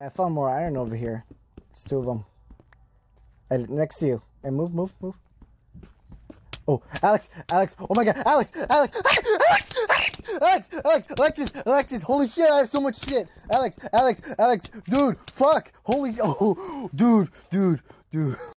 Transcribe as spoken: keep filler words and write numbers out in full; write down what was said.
I found more iron over here. There's two of them. And next to you. And move, move, move. Oh, Alex, Alex, oh my god, Alex, Alex, Alex, Alex, Alex, Alex, Alexis, Alexis, holy shit, I have so much shit. Alex, Alex, Alex, dude, fuck, holy, oh, dude, dude, dude.